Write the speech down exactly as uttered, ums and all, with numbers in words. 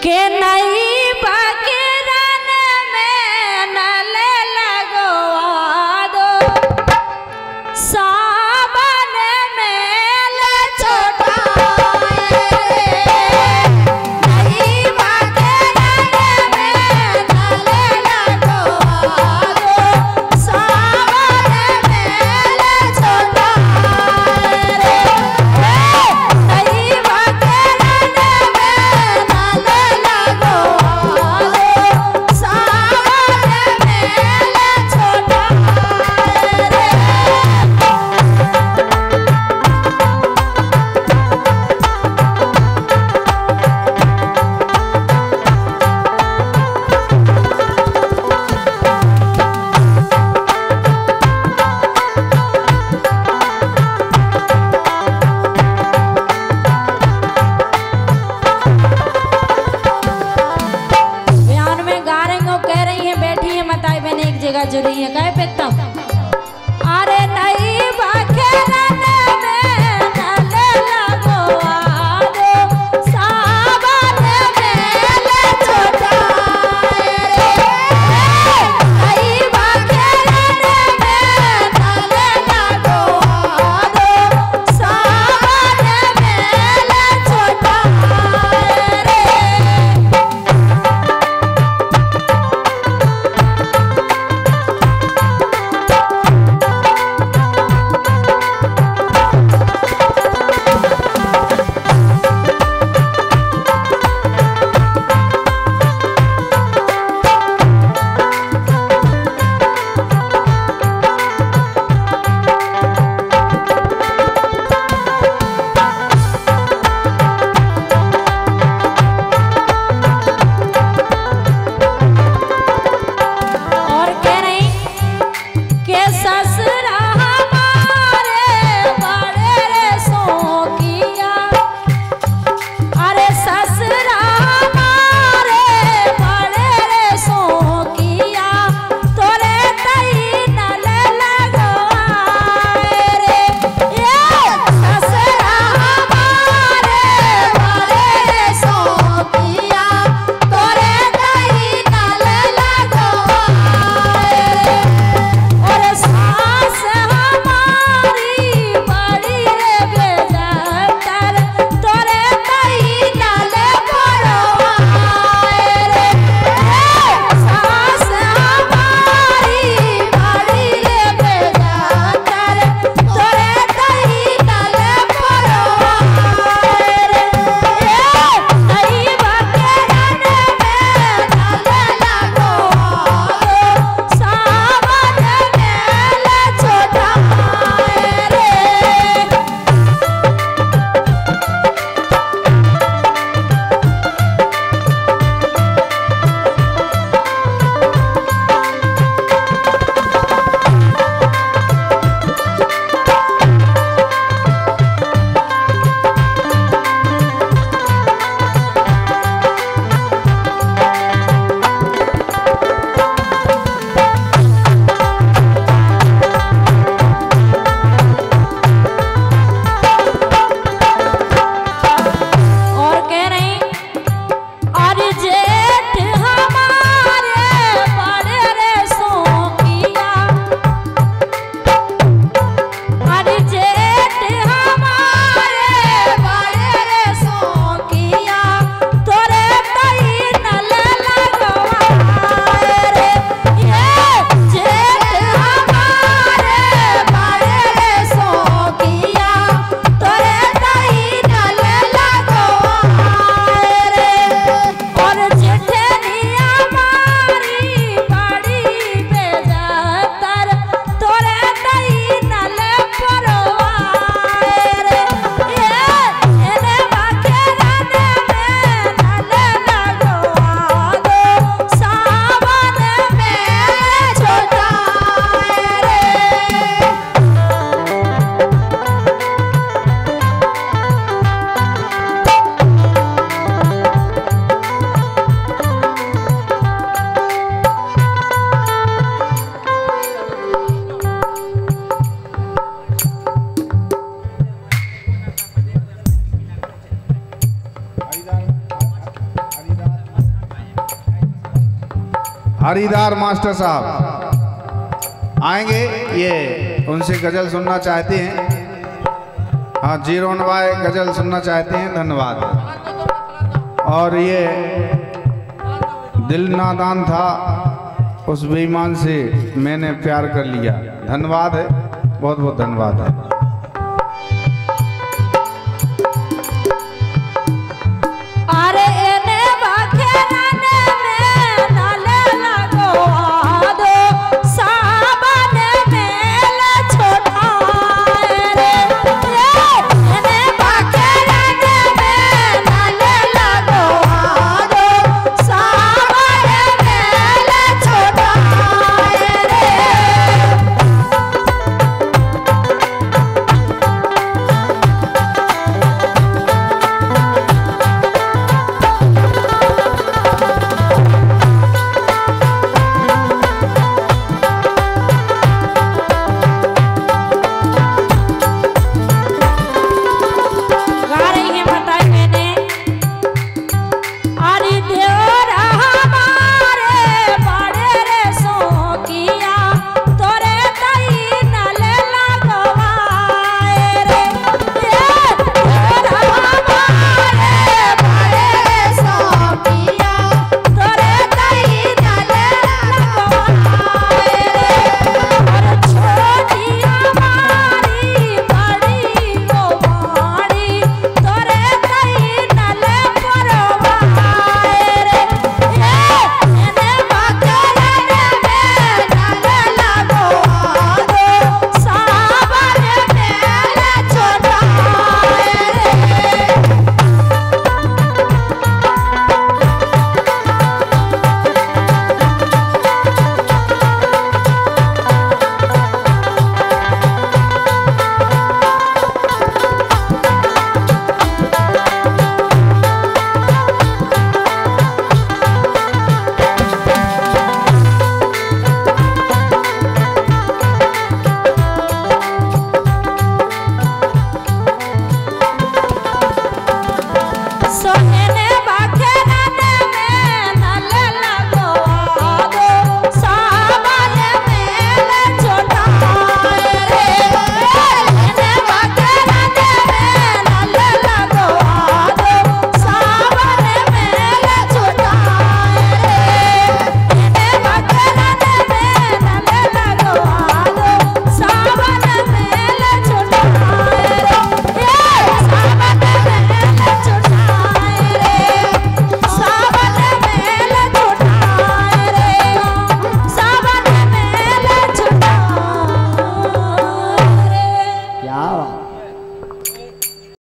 के नहीं बकरन में नल लगवा दो सावन में ले छोटाए नहीं बकरन में नल लगवा दो सावन में ले छोटाए नहीं बकरन में नल लगवा दो सावन में ले छोटाए बयान में गा रही हूँ, कह रही है बैठी है मताई बहन एक जगह जुड़ी है कहे पे तब अरे नहीं बकरन में नल लगवा दो सावन में ले छोटाए नहीं बकरन में नल लगवा दो सावन में ले छोटाए हरिदार मास्टर साहब आएंगे, ये उनसे गजल सुनना चाहते हैं। हाँ, जीरो नवाए गजल सुनना चाहते हैं, धन्यवाद। और ये दिल नादान था, उस बेईमान से मैंने प्यार कर लिया, धन्यवाद है, बहुत बहुत धन्यवाद है।